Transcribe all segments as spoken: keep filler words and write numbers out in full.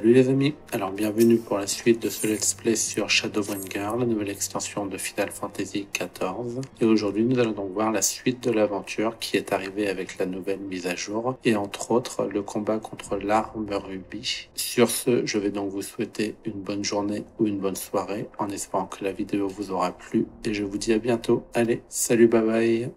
Salut les amis, alors bienvenue pour la suite de ce let's play sur Shadowbringer, la nouvelle extension de Final Fantasy quatorze. Et aujourd'hui nous allons donc voir la suite de l'aventure qui est arrivée avec la nouvelle mise à jour, et entre autres le combat contre l'arme rubis. Sur ce, je vais donc vous souhaiter une bonne journée ou une bonne soirée, en espérant que la vidéo vous aura plu, et je vous dis à bientôt. Allez, salut, bye bye.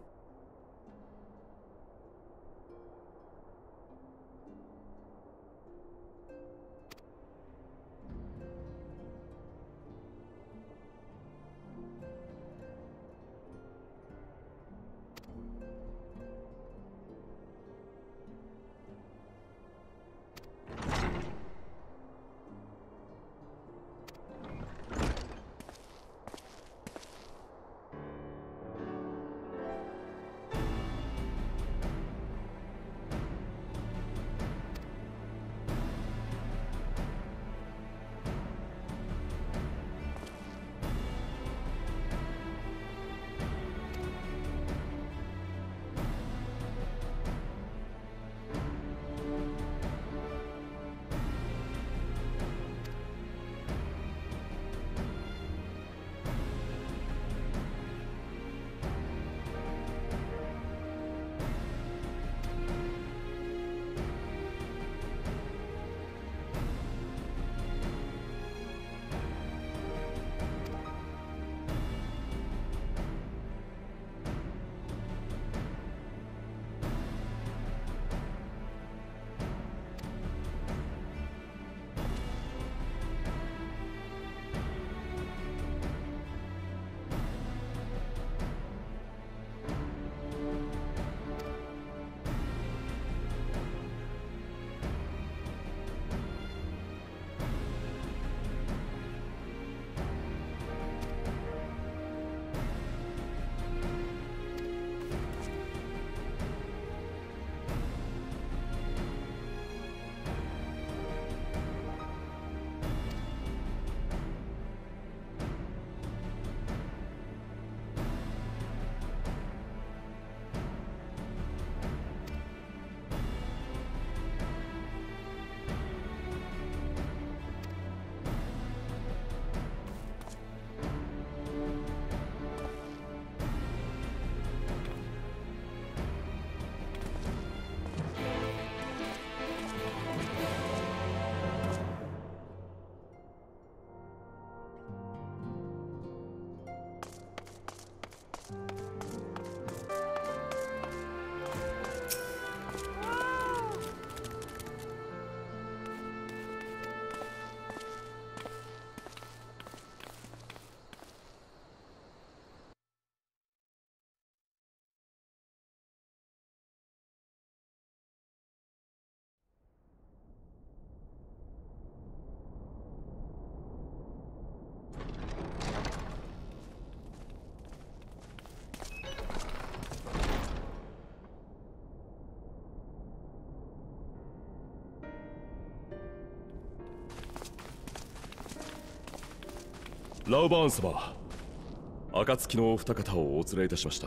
ラウバーン様、暁のお二方をお連れいたしました。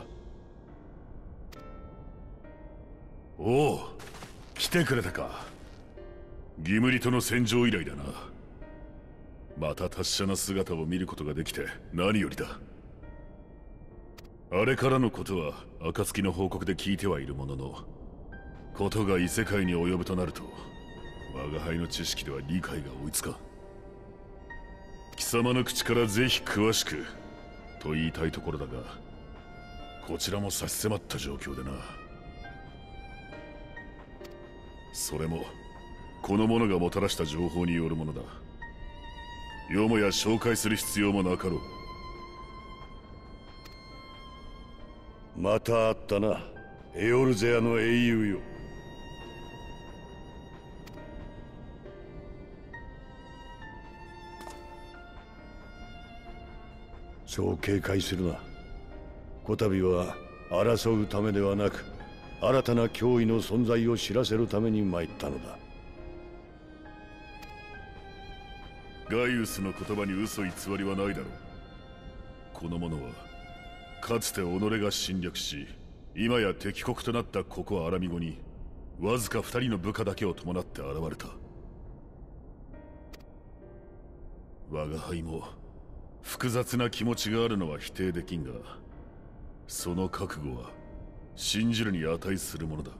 おお、来てくれたか。ギムリとの戦場以来だな。また達者な姿を見ることができて何よりだ。あれからのことは暁の報告で聞いてはいるものの、ことが異世界に及ぶとなると我が輩の知識では理解が追いつかん。貴様の口からぜひ詳しくと言いたいところだが、こちらも差し迫った状況でな。それもこの者がもたらした情報によるものだ。よもや紹介する必要もなかろう。 また会ったな、エオルゼアの英雄よ。そう警戒するな。こたびは争うためではなく、新たな脅威の存在を知らせるために参ったのだ。 ガイウスの言葉に嘘偽りはないだろう。この者はかつて己が侵略し、今や敵国となったここアラミゴにわずか二人の部下だけを伴って現れた。 我が輩も複雑な気持ちがあるのは否定できんが、その覚悟は信じるに値するものだ。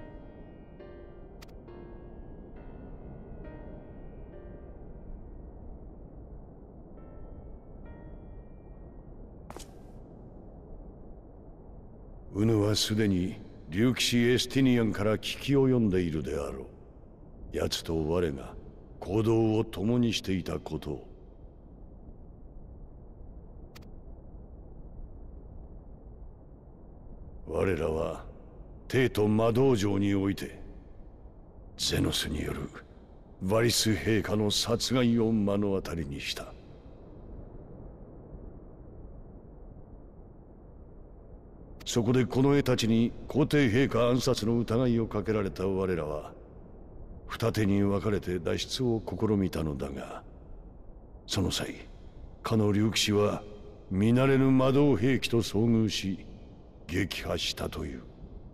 ウヌはすでに竜騎士エスティニアンから聞き及んでいるであろう。奴と我が行動を共にしていたことを。我らは帝都魔道場においてゼノスによるバリス陛下の殺害を目の当たりにした。そこでこの絵たちに皇帝陛下暗殺の疑いをかけられた我らは二手に分かれて脱出を試みたのだが、その際かの竜騎士は見慣れぬ魔導兵器と遭遇し撃破したという。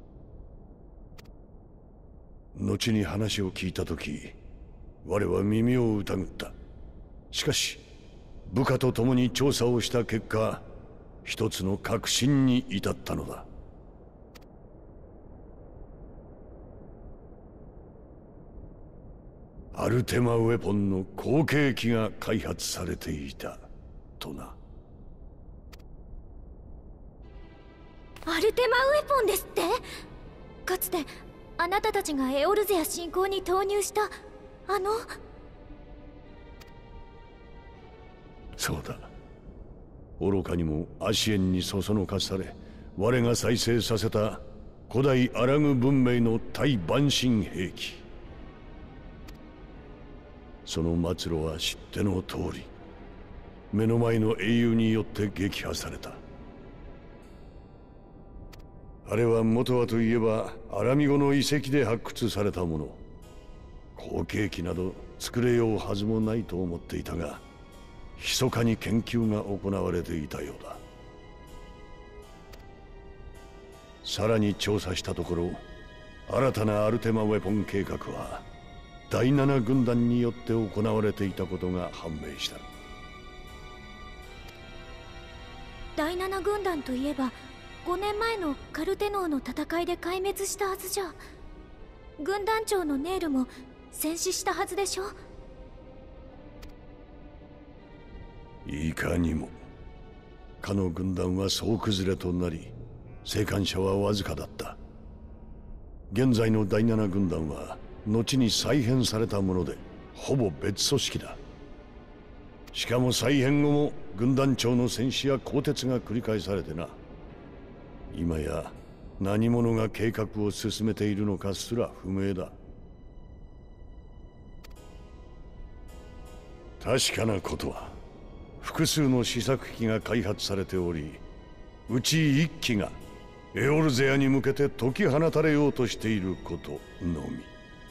後に話を聞いた時、我は耳を疑った。しかし部下と共に調査をした結果、一つの確信に至ったのだ。アルテマウェポンの後継機が開発されていたとな。 アルテマウェポンですって？かつてあなたたちがエオルゼア侵攻に投入したあの。 そうだ。愚かにもアシエンにそそのかされ、我が再生させた古代アラグ文明の対万神兵器。その末路は知っての通り、目の前の英雄によって撃破された。あれは元はといえばアラミゴの遺跡で発掘されたもの。後継機など作れようはずもないと思っていたが、密かに研究が行われていたようだ。さらに調査したところ、新たなアルテマウェポン計画は第七軍団によって行われていたことが判明した。 第七軍団といえばごねんまえのカルテノーの戦いで壊滅したはずじゃ。軍団長のネールも戦死したはずでしょ。 いかにも。かの軍団は総崩れとなり、生還者はわずかだった。現在の第七軍団は後に再編されたもので、ほぼ別組織だ。しかも再編後も軍団長の戦死や更迭が繰り返されてな。今や何者が計画を進めているのかすら不明だ。確かなことは、複数の試作機が開発されており、うち一機がエオルゼアに向けて解き放たれようとしていることのみ。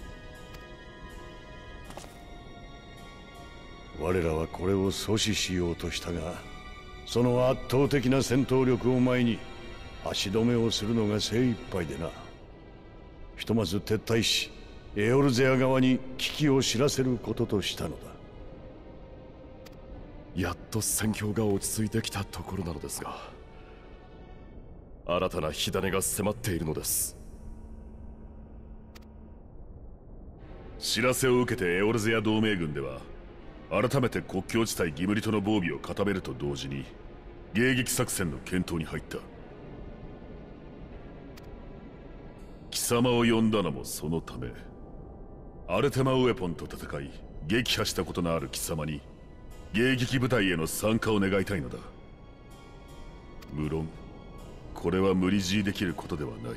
我らはこれを阻止しようとしたが、その圧倒的な戦闘力を前に足止めをするのが精一杯でな。ひとまず撤退し、エオルゼア側に危機を知らせることとしたのだ。 やっと戦況が落ち着いてきたところなのですが、新たな火種が迫っているのです。 知らせを受けてエオルゼア同盟軍では、改めて国境地帯ギムリトの防備を固めると同時に迎撃作戦の検討に入った。貴様を呼んだのもそのため。アルテマウェポンと戦い撃破したことのある貴様に迎撃部隊への参加を願いたいのだ。無論これは無理強いできることではない。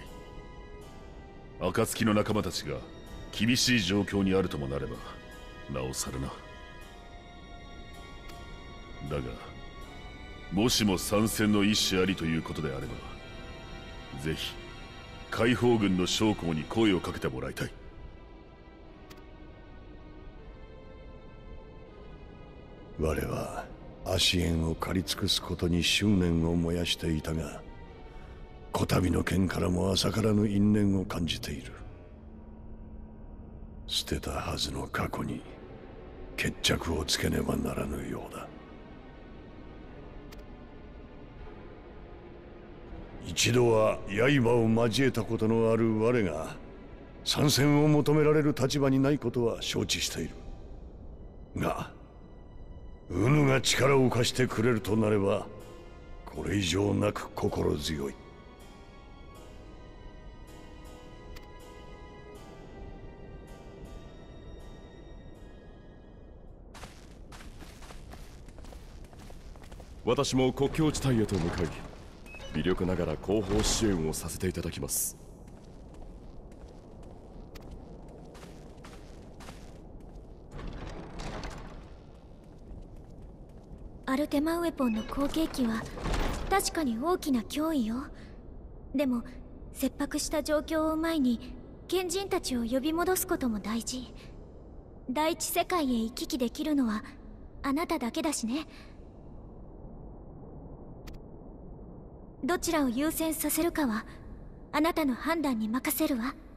暁の仲間たちが厳しい状況にあるともなればなおさらな。だがもしも参戦の意思ありということであれば、ぜひ解放軍の将校に声をかけてもらいたい。 我はアシエンを狩り尽くすことに執念を燃やしていたが、こたびの剣からも浅からぬ因縁を感じている。捨てたはずの過去に決着をつけねばならぬようだ。一度は刃を交えたことのある我が参戦を求められる立場にないことは承知しているが、ウヌが力を貸してくれるとなればこれ以上なく心強い。 私も国境地帯へと向かい、微力ながら後方支援をさせていただきます。 アルテマウェポンの後継機は確かに大きな脅威よ。でも切迫した状況を前に賢人たちを呼び戻すことも大事。第一世界へ行き来できるのはあなただけだしね。どちらを優先させるかはあなたの判断に任せるわ。